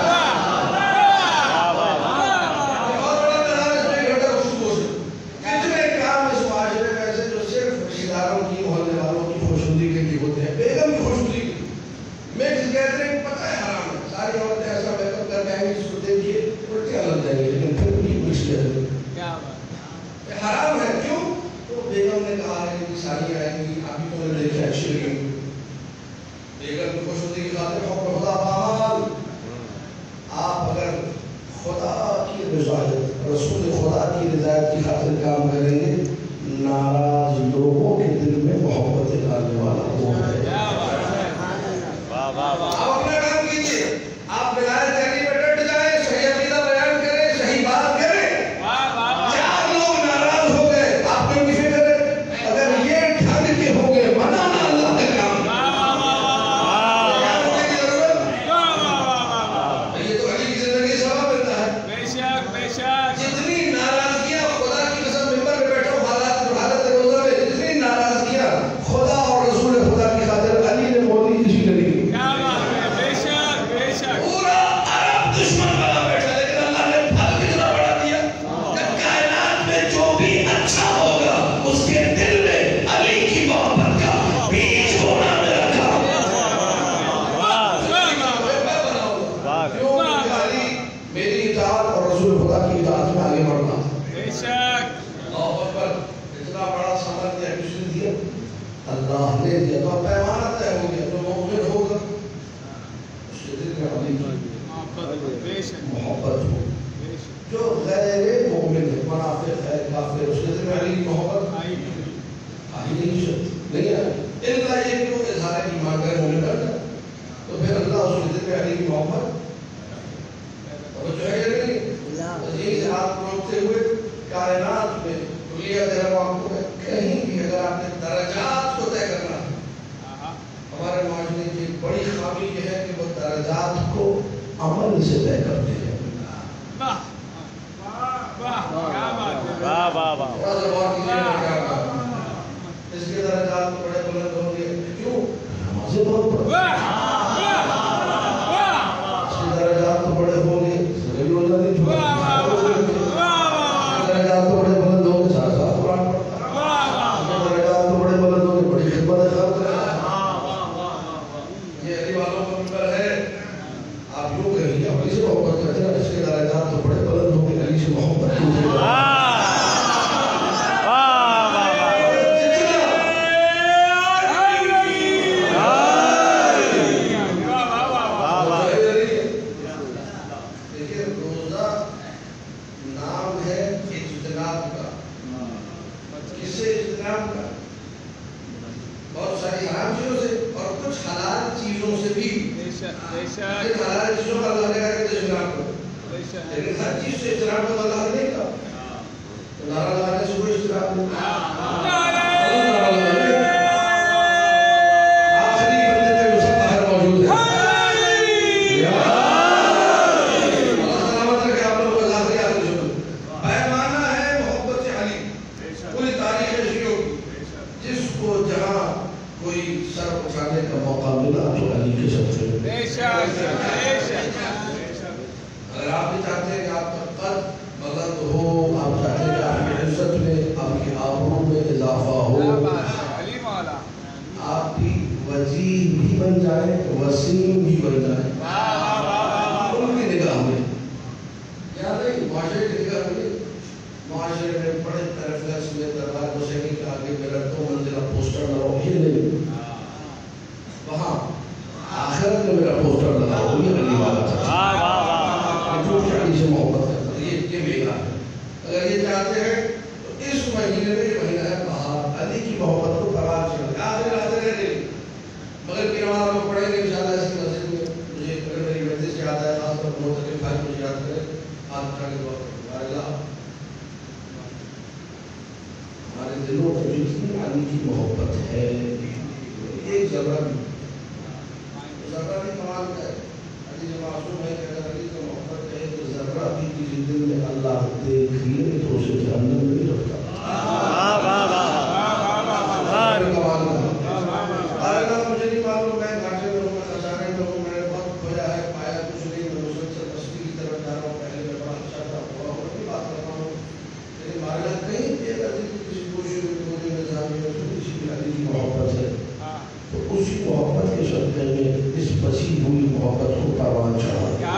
بہت بڑا پیغام اس میں گھٹا گفتگو سے، کتنے کام اس معاشرے میں ایسے جو صرف رشتہ داروں کی، محلے والوں کی خوشنودی کے لیے ہوتے ہیں، بیگم کی خوشنودی کے لیے۔ میکس گیدرنگ پتہ ہے حرام ہے، ساری عورتیں ایسا میک اپ کر کے آئیں گی، اس کو دیکھیے الٹیاں لگ جائیں گی، لیکن پھر بھی مکس گیدرنگ کیا بات یہ حرام ہے۔ کیوں؟ تو بیگم نے کہا ہے کہ ساری آئیں گی، ابھی تو نے دیکھا ہے شیئرنگ، بیگم کی خوشنودی کی خاطر حکم خدا پامال۔ آپ اگر خدا کی رضایت، رسول خدا کی رضایت کی خاطر کام کریں گے، ناراض لوگوں کے دل میں محبت ڈالنے والا وہ ہے۔ آپ اپنا کام کیجئے، آپ ولایت علی پہ ڈٹ جائیں، صحیح عقیدہ بیان کریں، صحیح بات کریں، دشمن بنا بیٹھا لیکن اللہ نے پھل کتنا بڑا دیا کہ کائنات میں جو بھی اچھا ہوگا اس کے دل میں علی کی محبت کا بیج بونا میں رکھا کیوں کہ علی میری اطاعت اور رسول خدا کی اطاعت میں آگے بڑھنا اللہ اکبر اتنا بڑا سمر دیا کس نے دیا اللہ نے دیا تو پیمانہ طے ہو گیا جو مومن ہوگا اس کے دل میں علی کی محبت ہو جو غیر مومن ہے منافق ہے کافر اس کے دل میں علی کی محبت آئی نہیں شد نہیں ہے اللہ یہ کہ وہ اظہار ایمان کا مومن کرتا تو پھر اللہ اس کے دل میں علی کی محبت اور جو ہے یہ نہیں عزیز آپ روکتے ہوئے کائنات میں کلیہ تیرا واقع ہے کہیں بھی اگر آپ نے درجات کو طے کرنا ہمارے معاشرے کی ایک بڑی خامی یہ ہے کہ وہ درجات کو عمل سے طے کرتے ہیں اس کے درجات کو بڑے بلند ہوں گے کیوں نمازیں بہت پڑھتے اس کے درجات کو بڑے ہوں گے سبھی روزہ نہیں چھوڑتے درجات کو بڑے بلند ہوں گے ساتھ ساتھ قرآن پڑھتا درجات کو بڑے بلند ہوں گے بڑی خدمت کرتا یہ علی والوں کا ممبر ہے آپ یوں کہیں گے علی سے محبت کرتے ہیں اس کے درجات تو بڑے بلند ہوں گے علی سے محبت کرتے ہیں حلال چیزوں کا اللہ نے کہا کہ اجتناب کرو لیکن ہر چیز سے اجتناب کو اللہ نے نہیں کہا تو نعرہ لگانے سے کوئی اجتناب نہیں آخری بندے تک وہ سب باہر موجود ہے اللہ سلامت رکھے آپ لوگوں کو آخری آخری شکر پیمانہ ہے محبت علی پوری تاریخ شیعوں کی جس کو جہاں کوئی سر اٹھانے کا موقع ملا تو علی کے سب سے اگر آپ بھی چاہتے ہیں کہ آپ کا قد بلند ہو آپ چاہتے ہیں کہ آپ کی عزت میں آپ کی آبرو میں اضافہ ہو آپ بھی وزیر بھی بن جائیں وسیم بھی بن جائیں ان کی نگاہ میں یا نہیں معاشرے کی نگاہ میں معاشرے میں بڑے طرف میں دربار حسینی کے آگے میرا دو منزلہ پوسٹر لگاؤ یہ نہیں وہاں آخرت میں میرا پوسٹر لگاؤ یہ علی والا تھا جو علی سے محبت کرتا ہے یہ یہ میرا ہے اگر یہ چاہتے ہیں تو اس مہینے میں یہ مہینہ ہے بہار علی کی محبت کو قرار چڑھا آخر آتے رہتے ہیں مگر کی نماز میں پڑھیں گے انشاءاللہ اس کی مسجد میں مجھے اگر میری مجلس سے یاد ہے خاص طور پر محترم بھائی مجھے یاد کرے ہاتھ اٹھا کے دعا کریں اللہ ہمارے دلوں میں جتنی علی کی محبت ہے ایک ذرہ بھی ذرہ بھی کمال کا ہے علی جو معصوم ہے کہ اگر علی کا محبت ہے تو ذرہ بھی کسی دل میں اللہ دیکھ لے تو اسے جہنم نہیں رکھتا کمال کا مجھے نہیں معلوم میں گھاٹے میں ہوں میں خزانے میں ہوں میں نے بہت کھویا ہے پایا کچھ نہیں میں مسلسل مستی کی طرف جا رہا ہوں پہلے میں بڑا اچھا تھا بڑا اور بھی بات کرتا ہوں لیکن ہمارے یہاں کہیں بھی اگر کسی کوشش میں کوئی نظامی ہے تو کسی بھی علی کی محبت ہے تو اسی محبت کے صدقے میں اس بسی ہوئی محبت کو پروان چڑھا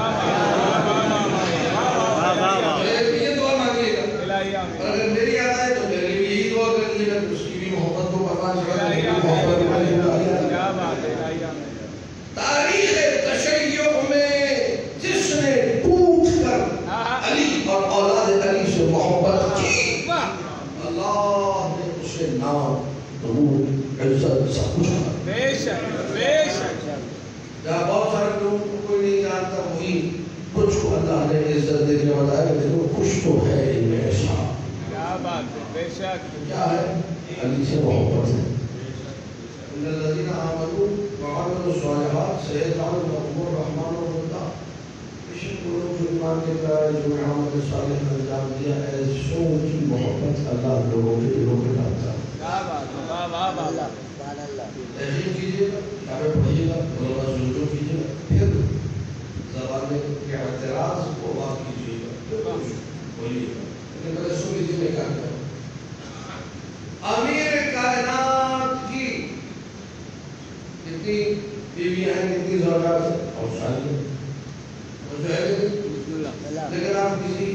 یہ دعا مانگیے گا اگر میری یاد آئے تو میرے لیے یہی دعا کریے گا اس کی بھی محبت کو پروان چڑھا تاریخ تشیع میں جس نے ٹوٹ کر علی اور اولاد علی سے محبت کی اللہ نے اسے نام ضرور عزت سب کچھ بے شک بے شک جہاں بہت سارے لوگوں کو کوئی نہیں جانتا وہی کچھ کو اللہ نے عزت دے کے بتایا کہ دیکھو کچھ تو ہے ان میں ایسا کیا بات ہے بے شک کیا ہے علی سے محبت ہے ان الذين آمنوا وعملوا الصالحات سيجعل لهم الرحمن ودا بشک لوگ جو ایمان کے پیارے جو عمل صالح انجام دیا ایسوں کی محبت اللہ لوگوں کے دلوں میں ڈالتا ہے کیا بات ہے واہ واہ واہ سبحان اللہ تحریم کیجیے گا کتابیں پڑھیے گا علماء سوچو کیجیے گا پھر زبان میں کیا اعتراض بولیے لیکن پہلے سن لیجیے میں کیا کہوں. امیر کائنات کی کتنی بیویاں ہیں, کتنی زوجات ہیں, اور شادی وہ جو ہے. لیکن آپ کسی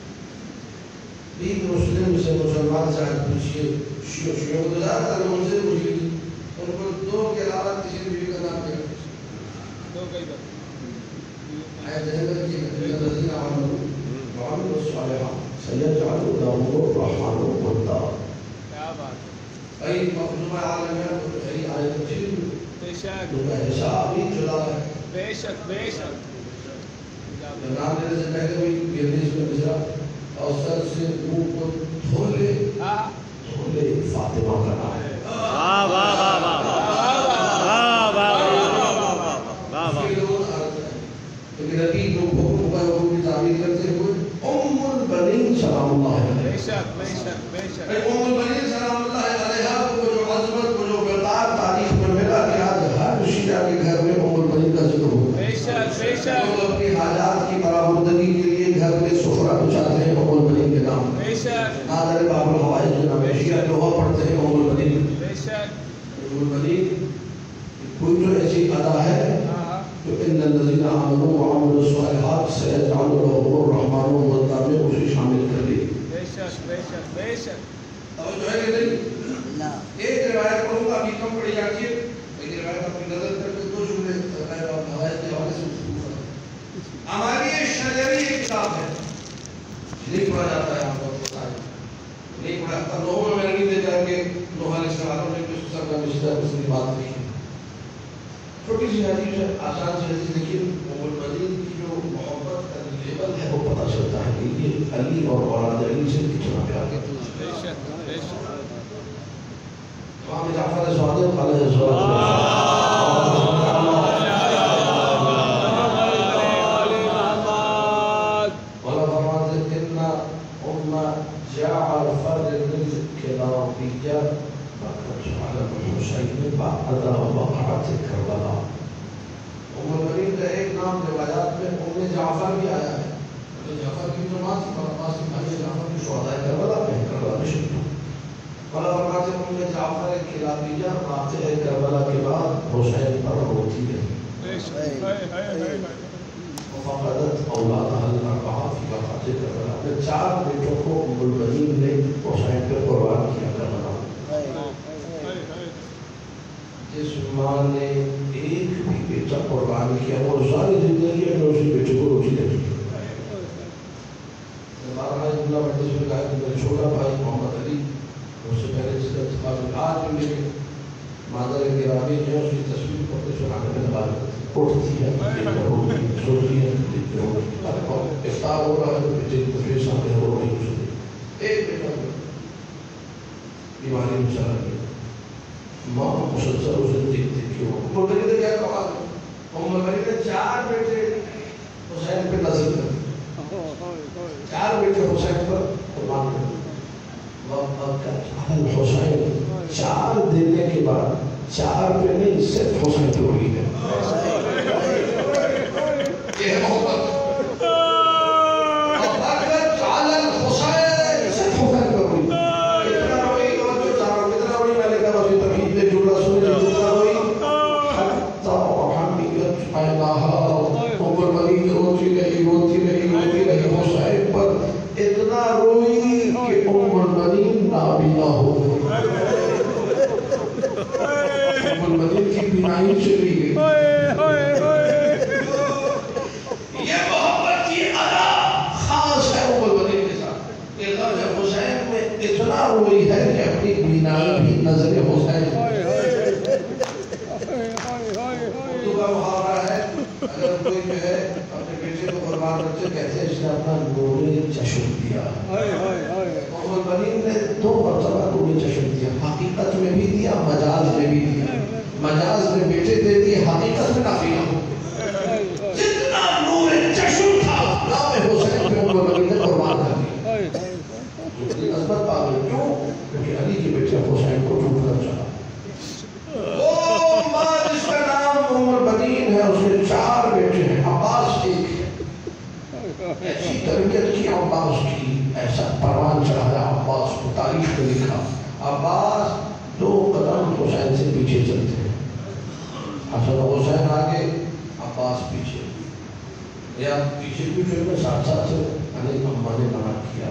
بھی مسلم سے مسلمان سے آج پوچھئے, شیعہ شیعہ کو زیادہ تر ان سے پوچھئے ان کو دو کے علاوہ کسی بیوی کا نام کیا دو کئی بات آئے جہنت کی الذین آمنوا وعملوا الصالحات سیجعل لهم الرحمن ودا. کیا بات ای مفہوم عالم ہے تو ای آیت تفسیر بے شک تو کا حساب ہی جدا ہے. بے شک بے شک نام لینے سے پہلے بھی یہ حدیث میں گزرا اور سر سے منہ کو دھولے دھولے فاطمہ کا نام ہے. واہ واہ واہ واہ واہ واہ واہ. لیکن ابھی جو حکم کا حکم کی تعبیر کرتے ہوئے ام البنین سلام اللہ علیہ. بے شک بے شک بے شک ام البنین سلام اللہ علیہ کو جو عظمت کو جو وقار تاریخ میں ملا کہ آج ہر شیعہ کے گھر میں ام البنین کا ذکر ہوتا ہے. بے شک بے شک لوگ اپنی حاجات کی برآمدگی کے لیے گھر میں سفرہ بچھاتے ہیں ام البنین کے نام. بے شک نادر باب الحوائج جناب شیعہ لوہا پڑھتے ہیں ام البنین. بے شک ام البنین کوئی جو ایسی ادا ہے جو ان الذین آمنوا وعملوا الصالحات سیجعل لهم الرحمن ودا میں اسے شامل کر لی. بے شک بے شک بے شک توجہ ہے کہ نہیں؟ ایک روایت پڑھوں گا, ابھی کم پڑھی جاتی ہے لیکن روایت اپنی نظر کر کے دو جملے نادر باب الحوائج کے حوالے سے گفتگو کریں. ہماری یہ شجری ایک کتاب ہے, نہیں پڑھا جاتا ہے, آپ کو پتہ ہے نہیں پڑھا جاتا. لوگوں میں میں نہیں دیتا کہ نوح علیہ السلام نے کس قسم کا مشتہ اس کی بات نہیں. چھوٹی سی حدیث ہے, آسان سی حدیث, لیکن ام البنین کی جو محبت کا لیول ہے وہ پتہ چلتا ہے کہ یہ علی اور اولاد علی سے کتنا پیار ہے. بے شک بے شک امام جعفر صادق علیہ السلام والا فرماتے ان ام جعفر الکلابیہ بکت علی الحسین بعد وقعت کربلا. ام البنین کا ایک نام روایات میں ام جعفر بھی آیا ہے. ام جعفر کی جو ماں تھی عباس کی بھائی جعفر کی شہداء کربلا میں کربلا میں شہید ہوئی. والا فرماتے ام جعفر الکلابیہ واقعہ کربلا کے بعد حسین پر روتی رہی. بے شک ہائے ہائے ہائے فقدت اولادها الاربعہ فی وقعت کربلا. اپنے چار بیٹوں کو ام البنین نے حسین پہ قربان کیا کربلا. جس ماں نے ایک بھی بیٹا قربان کیا وہ ساری زندگی میں اسی بیٹے کو روزی رکھی. ہمارا اللہ بڑے سے کہا کہ میرا چھوٹا بھائی محمد علی اس سے پہلے جس کا انتقال آج بھی میرے مادر گرامی جو اس کی تصویر پڑھتے سنانے میں لگا اٹھتی ہے سوچتی ہے افطار ہو رہا ہے تو بیٹے کی تصویر سامنے ہو رہی ہے. ایک بیٹا بیماری میں چلا گیا. ماں مسلسل اسے دیکھتے کیوں. ام البنین نے کیا کہا, ام البنین نے چار بیٹے حسین پہ نازل کر دیے, چار بیٹے حسین پر قربان کر دیے. حسین چار دینے کے بعد چار پہ نہیں صرف حسین پہ ہوئی ہے. یہ ہے محبت. حقیقت میں بھی دیا, مجاز میں بھی دیا. مجاز میں بیٹے دے دیے, حقیقت میں کافی ہو. جتنا نور چشم تھا نام حسین پہ ام البنین نے قربان کر دیا. اتنی عظمت پا گئی. کیوں؟ کیونکہ علی کے بیٹے حسین کو ڈھونڈ کر چلا. وہ ماں جس کا نام ام البنین ہے اس کے چار بیٹے ہیں. عباس ایک ہے. ایسی تربیت کی عباس کی ایسا پروان چڑھایا عباس کو، تاریخ میں لکھا عباس دو قدم حسین سے پیچھے چلتے ہیں، حسن و حسین آگے عباس پیچھے، یا پیچھے پیچھے میں ساتھ ساتھ سے علی اماں نے منع کیا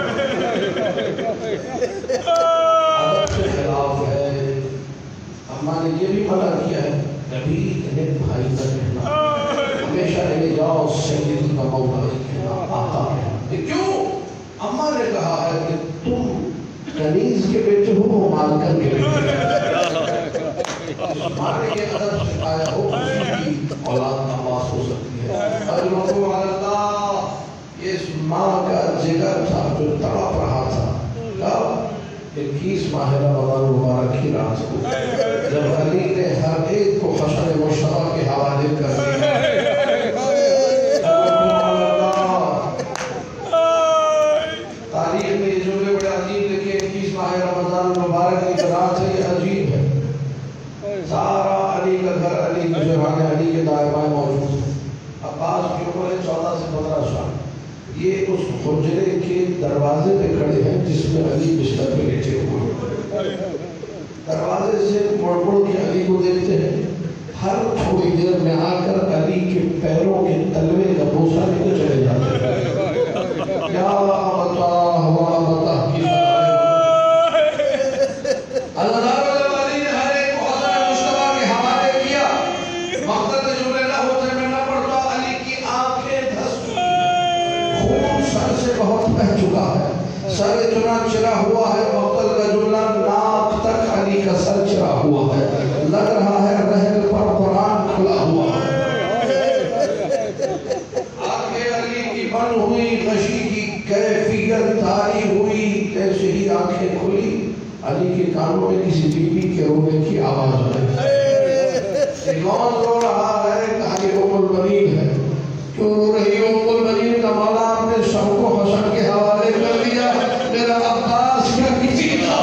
عدد کے خلاف ہے، اماں نے یہ بھی منع کیا ہے کبھی انہیں بھائی نہ کہنا، ہمیشہ انہیں جاؤ سید کا مولا کہنا، آقا کہنا۔ کیوں؟ اماں نے کہا ہے کہ تم کنیز کے بیٹے ہو، وہ مالکن کے بیٹے ہو، مانے یہ عدد سکھایا ہو اس کی اولاد عباس ہو سکتی ہے۔ اجرکم علی اللہ، یہ اس ماں کا جگر تھا جو تڑپ رہا تھا، کب اکیس ماہ رمضان مبارک کی رات کو، جب علی نے ہر ایک کو حشر مشتبہ کے حوالے کر دیا۔ تاریخ میں یہ جملے بڑے عجیب لکھے، اکیس ماہ رمضان مبارک کی رات ہے، یہ عجیب ہے، سارا علی کا گھر، علی کے جوان علی کے دائرہ موجود ہے، عباس کی عمر ہے چودہ سے پندرہ سال، یہ اس حجرے کے دروازے پہ کھڑے ہیں جس میں علی بستر پہ لیٹے ہوئے، دروازے سے مڑ مڑ کے علی کو دیکھتے ہیں، ہر تھوڑی دیر میں آ کر علی کے پیروں کے تلوے کا بوسہ لے کے چلے جاتے ہیں، یا ابتا ہوا ابتا کی اللہ علی نے ہر ایک کو حسن مشتبہ کے حوالے کیا، مقتل کے جملے نہ ہوتے میں نہ پڑتا، علی کی آنکھیں دھس چکی، خون سر سے بہت بہہ چکا ہے، سر اتنا چرا ہوا ہے، مقتل کا جملہ ناک تک علی کا سر چرا ہوا ہے، لگ رہا ہے رحل پر قرآن کھلا ہوا ہے، آنکھیں علی کی بند ہوئی، غشی کی کیفیت تاری ہوئی، ایسے ہی آنکھیں کھلی، علی کے کانوں میں کسی بی بی کے رونے کی آواز آئی، کون رو رہا ہے؟ کہا یہ ام البنین ہے، کیوں رو رہی ہے ام البنین؟ کا مولا اپنے سب کو حسن کے حوالے کر دیا، میرا عباس کا کسی کا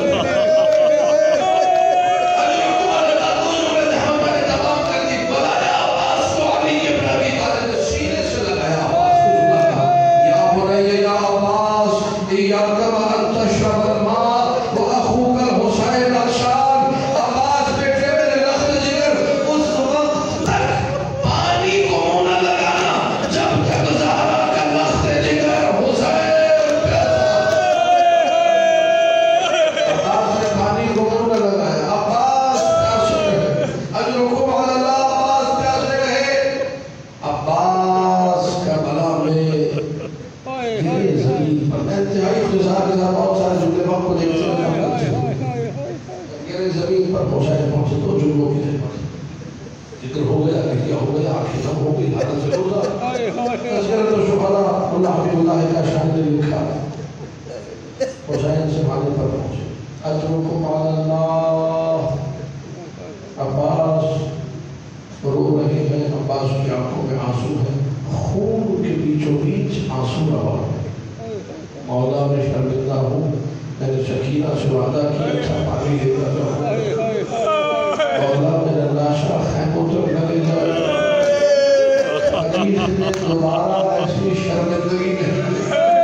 حسین سے مانے پر پہنچے، اجرکم علی اللہ، عباس رو رہے ہیں، عباس کی آنکھوں میں آنسو ہے، خون کے بیچوں بیچ آنسو رہا ہے، مولا میں شرمندہ ہوں، میں نے سکینہ سے وعدہ کیا تھا پانی دیتا جاؤں، مولا میرا لاشا خیموں تک نہ لے جائے، حدیث نے دوبارہ ایسی شرمندگی نہیں دی،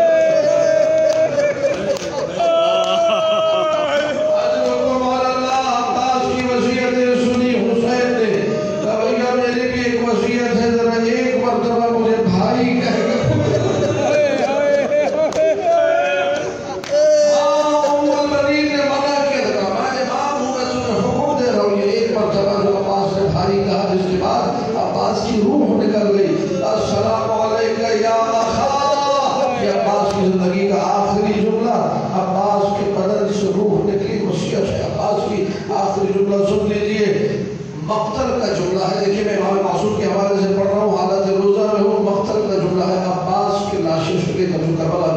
مقتل کا جملہ ہے، دیکھیں میں امام معصوم کے حوالے سے پڑھ رہا ہوں، حالت روزہ میں ہوں، مقتل کا جملہ ہے، عباس کے لاشیں شکے کا جو کربلا